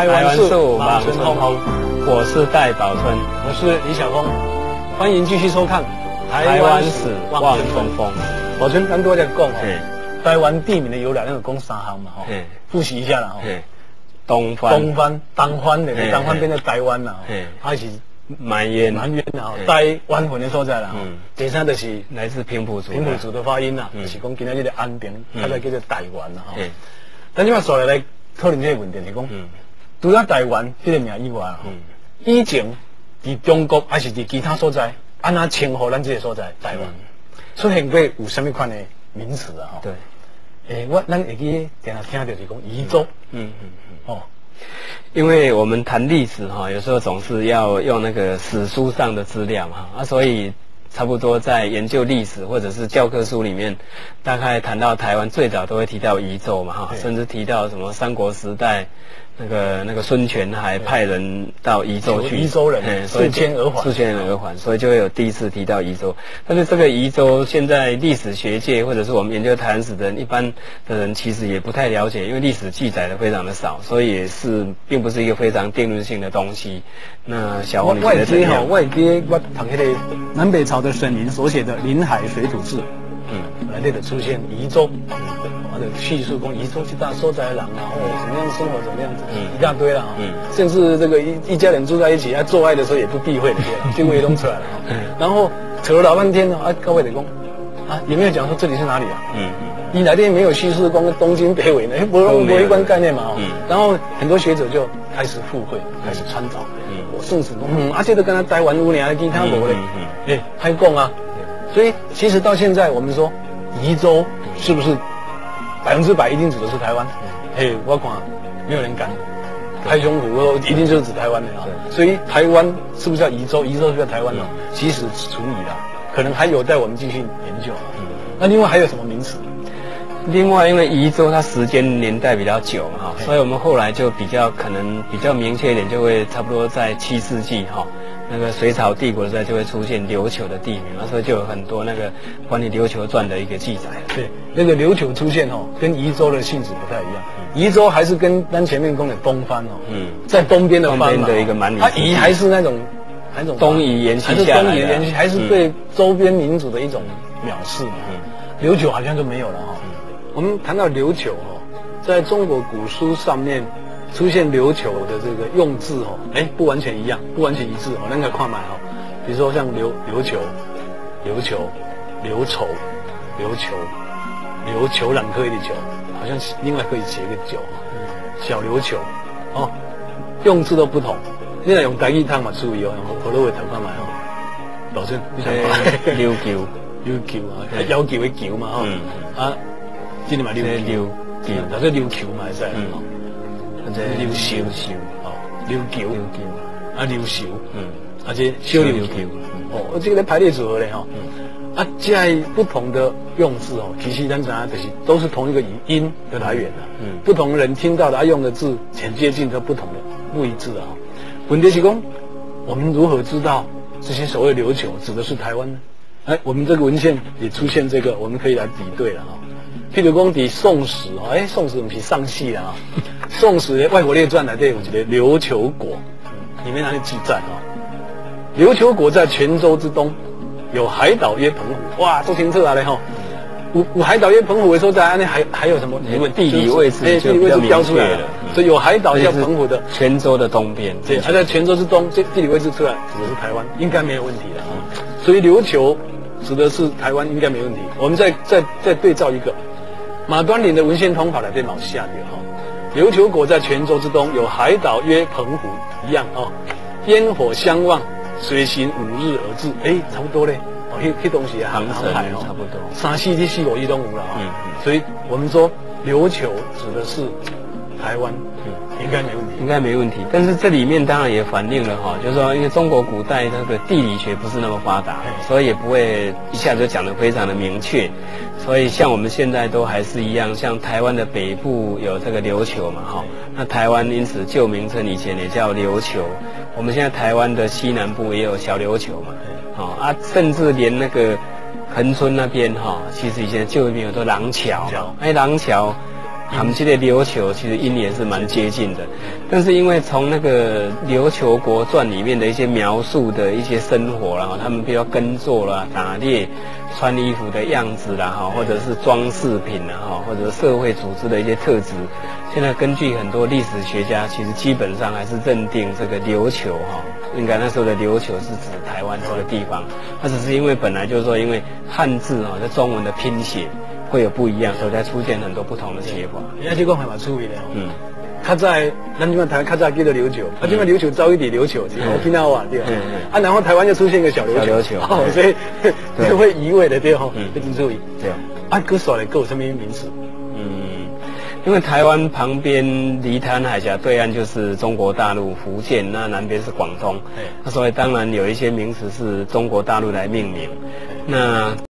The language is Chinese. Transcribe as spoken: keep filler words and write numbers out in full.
台湾树望春风， 我是戴宝春， 我是李晓峰，欢迎继续收看台湾史望春风。 宝春，咱多在讲哦，台湾地名的由来，那个讲三项嘛哈，复习一下啦哈。 东番、 东番、东番的，东番变成台湾啦，还是蛮渊、 蛮渊啦，台湾魂的所在啦。第三就是来自平埔族， 平埔族的发音啦，就是讲今仔日的安平，它才叫做台湾啦哈。咱今嘛所来来讨论这个问题是讲。除了台湾这个名以外，嗯，以前在中国还是在其他所在，安那称呼咱这个所在台湾，嗯、出现过有什么款的名词啊？ 对， 诶、欸，我咱会记定下听到就是讲彝州， 嗯嗯嗯，哦，因为我们谈历史哈，有时候总是要用那个史书上的资料嘛，啊，所以差不多在研究历史或者是教科书里面，大概谈到台湾最早都会提到彝州嘛，哈，甚至提到什么三国时代。那个那个孙权还派人到彝州去， 彝州人数千而还， 数千人而还，所以就会有第一次提到彝州。但是这个彝州现在历史学界或者是我们研究台湾史的人，一般的人其实也不太了解，因为历史记载的非常的少，所以也是并不是一个非常定论性的东西。那小王你觉得怎样？ 外街我读那个南北朝的沈林所写的《临海水土志》，嗯，来那个出现彝州。他的叙述讲彝州去大所在的人啊，哦，怎么样生活，怎么样子，嗯，一大堆了啊，嗯，甚至这个一一家人住在一起，啊，做爱的时候也不避讳的，结果也弄出来了啊，嗯，然后扯了老半天呢，啊，各位的讲，啊，有没有讲说这里是哪里啊？嗯嗯，你哪天没有叙述光东京北纬呢？不不一般概念嘛，嗯，然后很多学者就开始附会，开始参照，嗯，我甚至讲，嗯，而且都跟他台湾五年其他国嘞，嗯，哎，还讲啊，所以其实到现在我们说彝州是不是？百分之百一定指的是台湾，嘿，我看没有人敢拍胸脯说一定就是指台湾的啊。所以台湾是不是叫彝州？彝州是不是叫台湾呢？其实处理了，可能还有待我们继续研究。那另外还有什么名词？ 另外，因为彝州它时间年代比较久嘛哈，所以我们后来就比较可能比较明确一点，就会差不多在七世纪哈。那个隋朝帝国的时候就会出现琉球的地名，那所以就有很多那个关于琉球传的一个记载。 对，那个琉球出现哦，跟彝州的性质不太一样。彝州还是跟咱前面讲的东番哦，嗯，在东边的番嘛， 东边的一个蛮夷， 它彝还是那种那种东夷延续下来的， 东夷延续，还是对周边民族的一种藐视嘛。琉球好像就没有了哈。我们谈到琉球哦，在中国古书上面。出现琉球的这个用字哦，哎，不完全一样，不完全一致哦，那个看买哦，比如说像琉琉球、琉球、琉筹、琉球、琉球两颗一的球，好像另外可以写一个九，小琉球哦，用字都不同。你若用台语汤嘛，注意哦，用河洛话头看买哦，老孙你想看？ 琉球， 琉球啊，要求的球嘛哈，啊，这里嘛琉球，但是琉球嘛是哦。琉球球哦，琉球琉球啊，琉球嗯，而且小琉球哦，这个在排列组合嘞哈，啊，在不同的用字哦，其实咱讲就是都是同一个音的来源的，嗯，不同人听到的啊用的字很接近，都不同的不一致啊。问题是讲，我们如何知道这些所谓琉球指的是台湾呢？哎，我们这个文献也出现这个，我们可以来比对了哈。譬如讲，在《宋史》哦，哎，《宋史》不是上戏啊，《宋史》的《外国列传》来对，有一个琉球国，里面那里记载哈，琉球国在泉州之东，有海岛约澎湖，哇，都清楚啊嘞哈。有有海岛约澎湖的时候，在那还还有什么？ 因为地理位置， 哎，地理位置标出来了，所以有海岛叫澎湖的， 泉州的东边， 对，还在泉州之东，这地理位置出来指的是台湾，应该没有问题的啊。所以琉球指的是台湾，应该没问题。我们再再再对照一个。马端林的文献通考来对老下的哈，琉球国在泉州之东，有海岛约澎湖一样哦，烟火相望，随行五日而至，哎，差不多嘞，哦，那那东西航航海哦， 差不多， 三四七四五一东五了啊，嗯，所以我们说琉球指的是台湾，嗯，应该没问题， 应该没问题。但是这里面当然也反映了哈，就是说，因为中国古代那个地理学不是那么发达，所以也不会一下就讲得非常的明确。所以像我们现在都还是一样，像台湾的北部有这个琉球嘛，哈，那台湾因此旧名称以前也叫琉球。我们现在台湾的西南部也有小琉球嘛，哦啊，甚至连那个恒春那边哈，其实以前旧名有做廊桥，哎，廊桥。 他们这类琉球其实音也是蛮接近的，但是因为从那个《琉球国传》里面的一些描述的一些生活啦，他们比较耕作啦、打猎、穿衣服的样子啦，哈，或者是装饰品啦，哈，或者是社会组织的一些特质，现在根据很多历史学家，其实基本上还是认定这个琉球哈，应该那时候的琉球是指台湾这个地方，它只是因为本来就是说因为汉字哈，在中文的拼写会有不一样，所以才出现很多不同的写法。 人家这讲还蛮出名的哦。嗯。较早，咱这边台湾较早叫做琉球，啊，这边琉球早一点琉球，然后沖縄话对吧？啊，然后台湾就出现一个小琉球， 小琉球， 哦，所以就会移位的对哈，一定注意。 对。 啊，歌手来够什么名词？ 嗯，因为台湾旁边离台湾海峡对岸就是中国大陆、福建，那南边是广东，那所以当然有一些名词是中国大陆来命名，那。